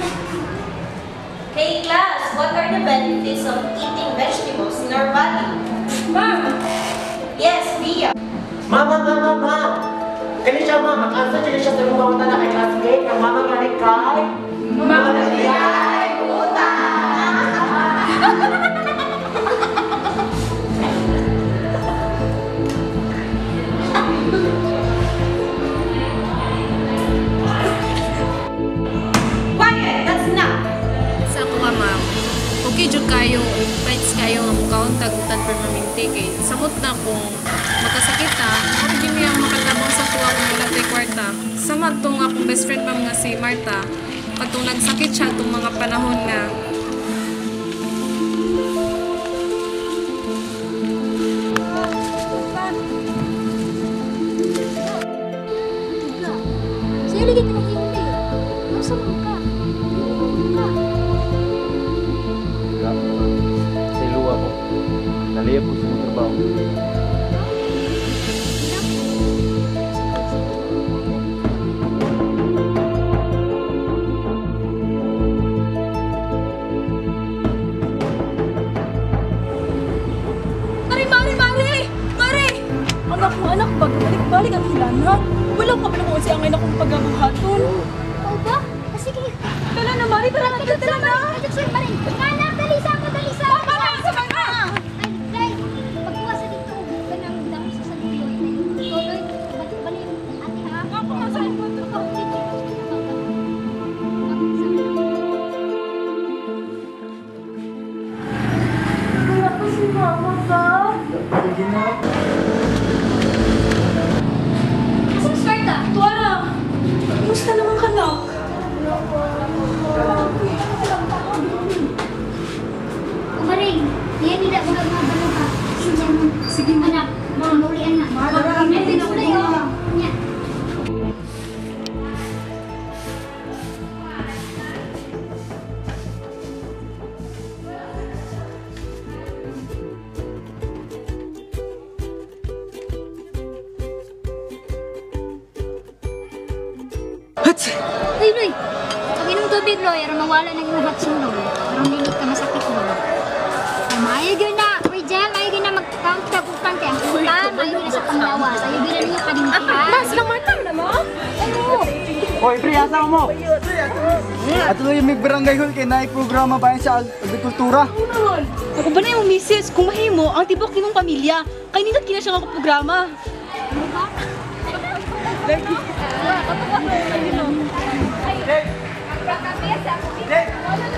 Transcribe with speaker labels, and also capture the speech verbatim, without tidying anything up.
Speaker 1: Hey class, what are the benefits of eating vegetables in our body? Ma'am! Yes, Bia!
Speaker 2: Mama, mama, mama! Kani siya, mama. Asa siya siya sa mga utang na kay classmate ng mama nga kay Mama Bidlisiw! Puta!
Speaker 1: Quiet! That's enough!
Speaker 3: Sa ako nga, ma'am. Okay, dyan kayo. Fights kayo nga mukhaon tagutan permanente kay samot na kung makasakit na, kung hindi niya makatabang sa tuwa kung wala tayo kwarta. Sama itong akong best friend ma'am nga si Marta. Patong nagsakit siya itong mga panahon nga
Speaker 4: Sa'yo lagi ka hindi. Masa mo ka? Ka?
Speaker 5: Sa luwa ko. Naliyap ko sa mga trabaho.
Speaker 4: Mari, Mari, Mari! Mari! Anak mo, anak, balik-balik ang hilana. Wala pa pala kung siya ngayon akong pagkabuhaton. Oo ba? Ah, sige. Tala na, Mari, tala na, tala na. Sige, Mari. Anak, dalisa mo, dalisa. Mama, sabay na! Ay, Day, pagkuha sa dito, ka nang dami sa saluyo. Tuloy, balik-balik yung ate ha. Ako, masahin mo ito. Ako, dito. Kaya pa si Mama ka?
Speaker 2: Sige na.
Speaker 4: Asan si Marta? Tuwara! Kumusta naman ka, nak?
Speaker 6: Kumaring, diyan nila mga mga balo ka. Sige, sige anak, mamulian na.
Speaker 4: Marami din ako
Speaker 6: na yun. Yan. Uy, Roy! Pag inom tubig, Roy, aron mawala na yung lahat sunog. Aron dili ka masakit mo. Ay, maayag yun na. Uy, Jem, maayag yun na mag-count ka kung kaya ang kuta. Maayag yun na sa panglawas. Ayaw yun na niyo kadintihan.
Speaker 4: Mas lang Marta na mo?
Speaker 6: Ano?
Speaker 2: Hoy, pre, asa mo? At tuloy yung may barangay hall kay naay programa ba yan sa agrikultura?
Speaker 4: Ako ba na yung misis? Kung mahimo, ang tibok ni mong pamilya. Kaya ninat kina siya nga programa.
Speaker 6: Ano ba?
Speaker 2: Hey!